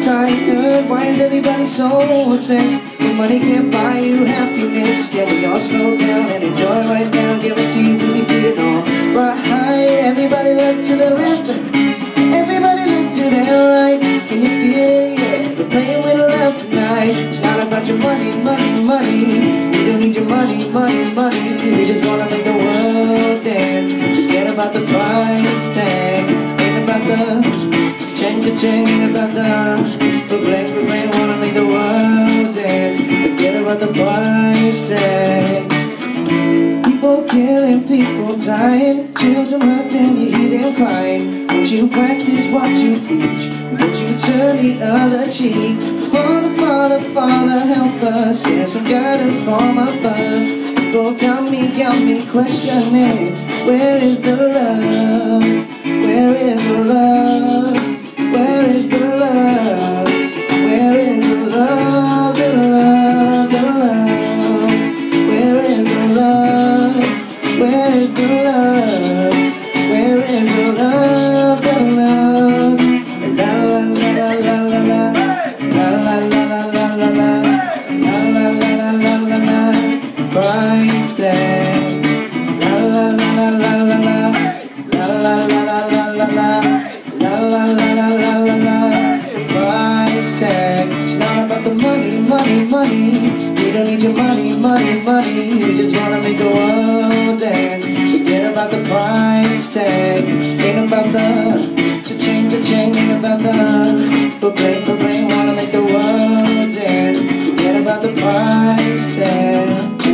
tired? Why is everybody so obsessed? Your money can't buy you happiness. Can we all slow down and enjoy right now? Guarantee you we'll be feeling all right. Everybody look to the left, everybody look to the right. Can you feel it? Yeah, we're playing with love tonight. It's not about your money, money, money. We don't need your money, money, money. We just wanna make the world dance. Forget about the price tag. Ain't about the cha-ching, ain't about the bling, wanna make the world dance. Forget about the price tag. People killing, people dying, children hurt them, you hear them crying. Won't you practice what you preach? Won't you turn the other cheek? Father, Father, Father, help us. Send some guidance from above. People got me questioning. Where is the love? Where is the love? Where is the love? Where is the love? The love, the love. Where is the love? Where is the love? Where is the love? The love. La la la la la la la la la la la la la la la la la la la. Price tag. La la la la la la la la la la la la la. La la la la la la la. Price tag. It's not about the money, money, money. We don't need your money, money, money. We just wanna make the world dance. Forget about the price tag. Ain't about the cha-ching, ain't about the bling, wanna make the world dance. Forget about the price tag.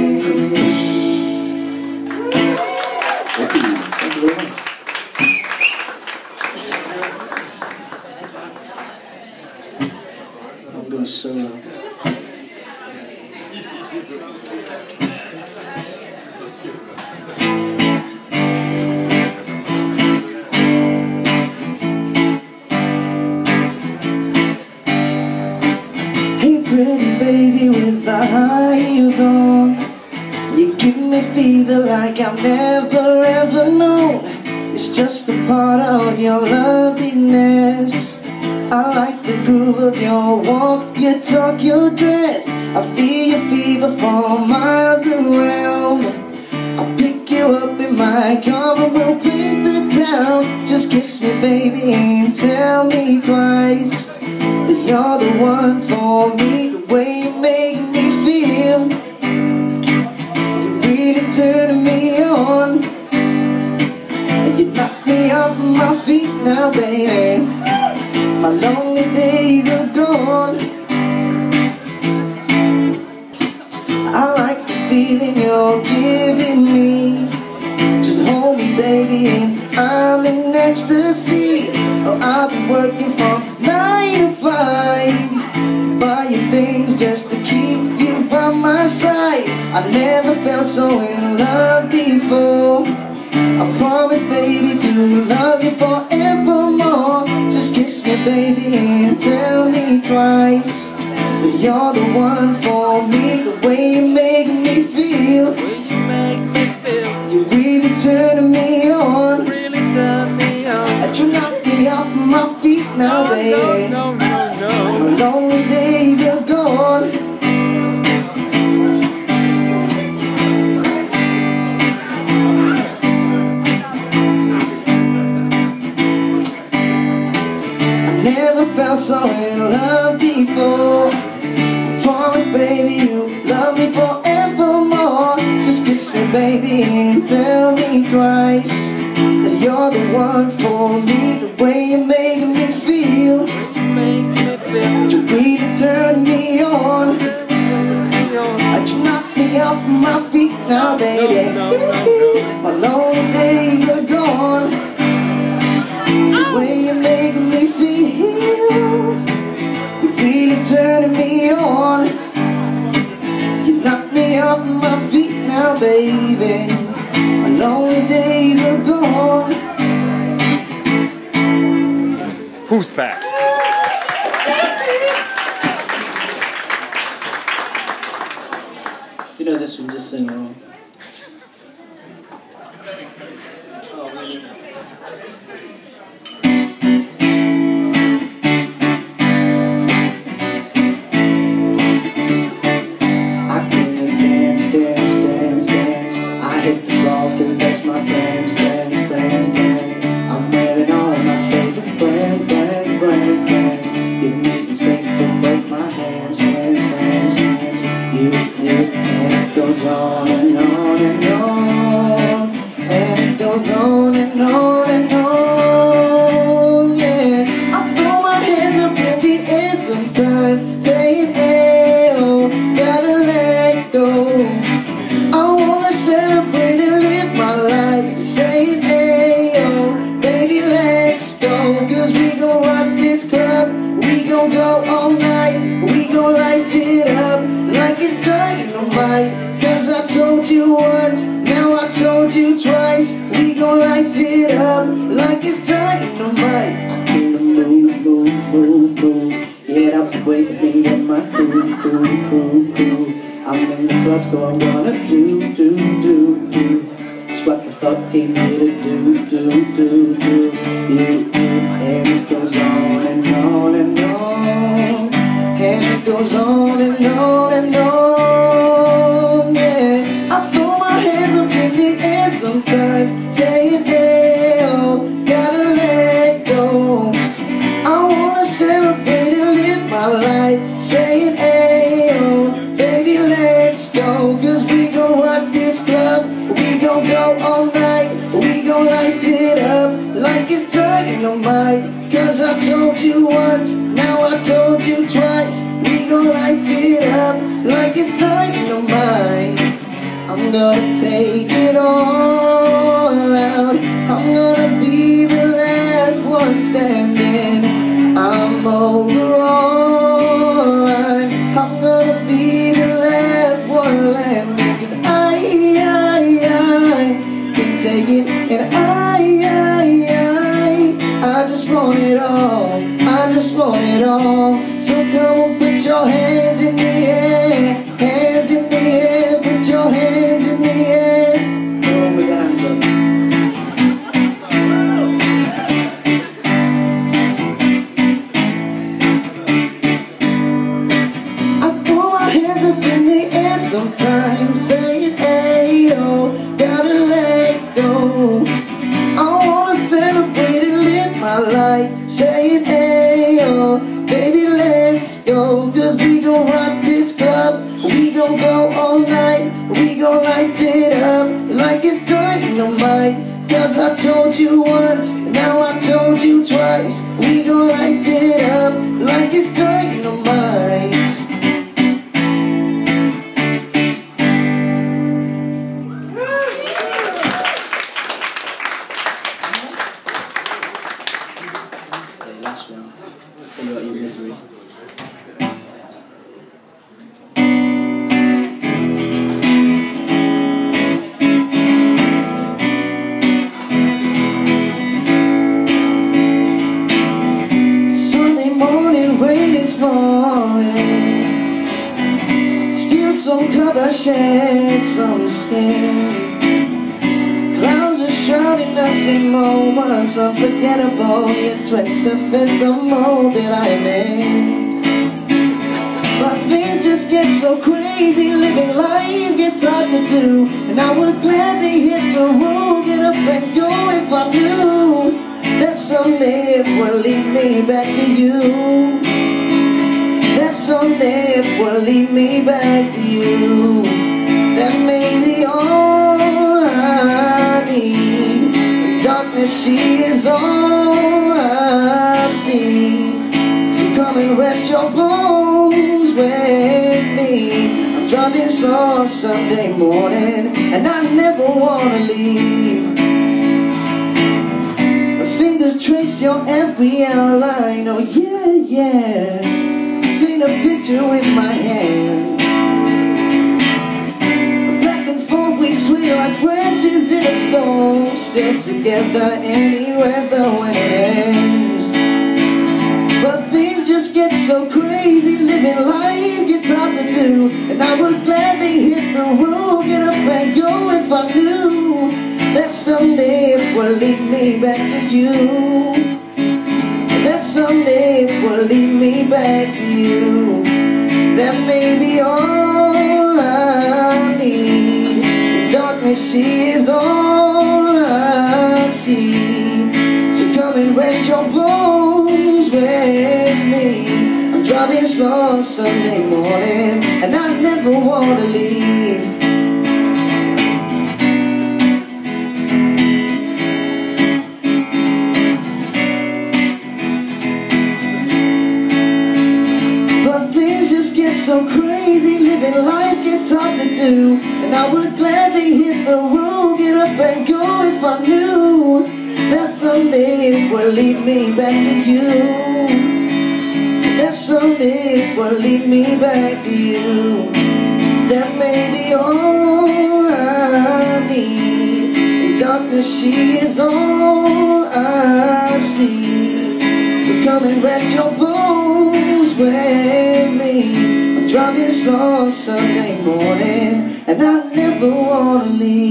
Thank you. Thank you very much. I'm doing solo. Hey pretty baby with the high heels on, you give me fever like I've never ever known. It's just a part of your loveliness. I like the groove of your walk, your talk, your dress. I feel your fever for miles around. I'll pick you up in my car and we'll paint the town. Just kiss me baby and tell me twice that you're the one for me. The way you make me feel, you're really turning me on. And you knock me off my feet now baby. My lonely days are gone. I like the feeling you're giving me. Just hold me baby and I'm in ecstasy. Oh, I'll be working from 9 to 5, buying things just to keep you by my side. I never felt so in love before. I promise baby to love you forevermore. Just kiss me baby and tell me twice that you're the one for me. The way you make me feel, you're really turning me on. And you knock me off my feet now baby. My lonely days are gone. Never felt so in love before. I promise baby you love me forevermore. Just kiss me baby and tell me twice that you're the one for me. The way you make me feel, you really turn me on. You knock me off my feet now baby. My lonely days are gone. The way you make me feel, you're really turning me on. You knock me off my feet now baby. My lonely days are gone. Who's back? You know this one, just sing along. Oh, really? gon' go all night. We gon' light it up like it's dynamite. Cause I told you once, now I told you twice. We gon' light it up like it's dynamite. I'm in the move, move, move, move. Get out the way, me and my crew, crew, crew, crew. I'm in the club, so I'm gonna do. It's what the fuck came here to do. You, and it goes on and on and on. And it goes on and on and on, yeah. I throw my hands up in the air sometimes, saying, hey, oh, gotta let go. I wanna celebrate and live my life, saying, hey, oh, baby, let's go. Cause we gon' rock this club, we gon' go all night. We gon' light it up like it's dynamite. Cause I told you once, now I told you twice. We gon' light it up like it's dynamite. I'm gonna take it all out. I'm gonna be the last one standing. I'm over all line. I'm gonna be the last one landing. Cause I can't take it. And I just want it all. I just want it all. So come on, put your hands in the air. Hands in the air. Put your hands in the air. Oh, with the hands up. I throw my hands up in the air sometimes, saying, hey, oh, gotta let go. I wanna celebrate and live my life, saying, hey, oh, baby, let's go. Cause we gon' rock this club, we gon' go all night. We gon' light it up like it's dynamite. Cause I told you once, now I told you twice. We gon' light it up like it's dynamite. Last one. Fill out your misery. Sunday morning, rain is falling. Steal some cover, shed some skin. Clouds are shrouding us in moments unforgettable, yet twist to fit the mold that I'm in. But things just get so crazy, living life gets hard to do. And I would gladly hit the road, get up and go if I knew that someday it would lead me back to you. That someday it will lead me back to you. That may be all I need. The darkness, she is all I see. So come and rest your bones with me. I'm driving slow Sunday morning, and I never wanna leave. My fingers trace your every outline. Oh yeah, yeah. Paint a picture with my hand. Back and forth we swing like branches in a storm, still together any weather when it ends. But things just get so crazy, living life gets hard to do. And I would gladly hit the road, get up and go if I knew that someday it will lead me back to you. That someday it will lead me back to you. That may be all I need. The darkness, she is all I see. So come and rest your bones with me. I'm driving slow Sunday morning, and I never wanna leave. So crazy, living life gets hard to do. And I would gladly hit the road, get up and go if I knew that someday it would lead me back to you. Happiness only will lead me back to you. That may be all I need. In darkness she is all I see. So come and rest your bones with me. I'm driving slow Sunday morning, and I never wanna leave.